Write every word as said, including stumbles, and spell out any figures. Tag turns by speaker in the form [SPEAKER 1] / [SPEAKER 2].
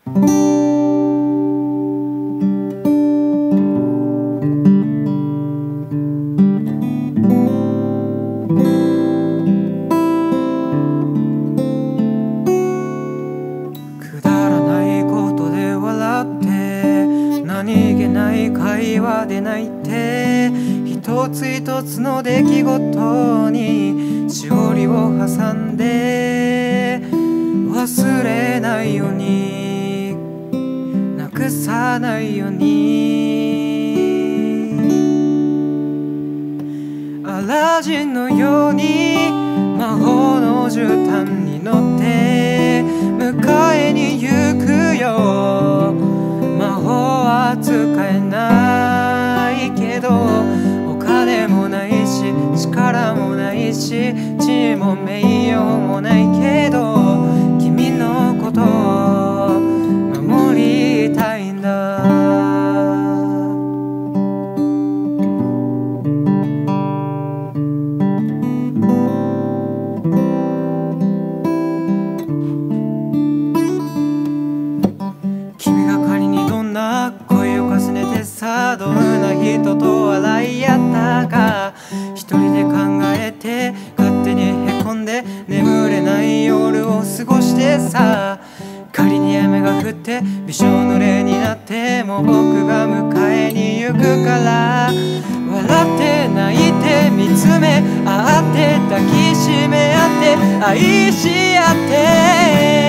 [SPEAKER 1] くだらないことで笑って何気ない会話で泣いて一つ一つの出来事にしおりを挟んで忘れないようになくさないようにアラジンのように魔法の絨毯に乗って迎えに行くよ魔法は使えないけどお金もないし力もないし地位も名誉もないけど君のことを守りたいんだ君が仮にどんな声を重ねてさどんな人と笑い合ったか一人で考えて勝手にへこんで眠れない夜を過ごしてさ仮に雨が降ってびしょ濡れになっても僕が迎えに行くから笑って泣いて見つめ合って抱きしめ合って愛し合って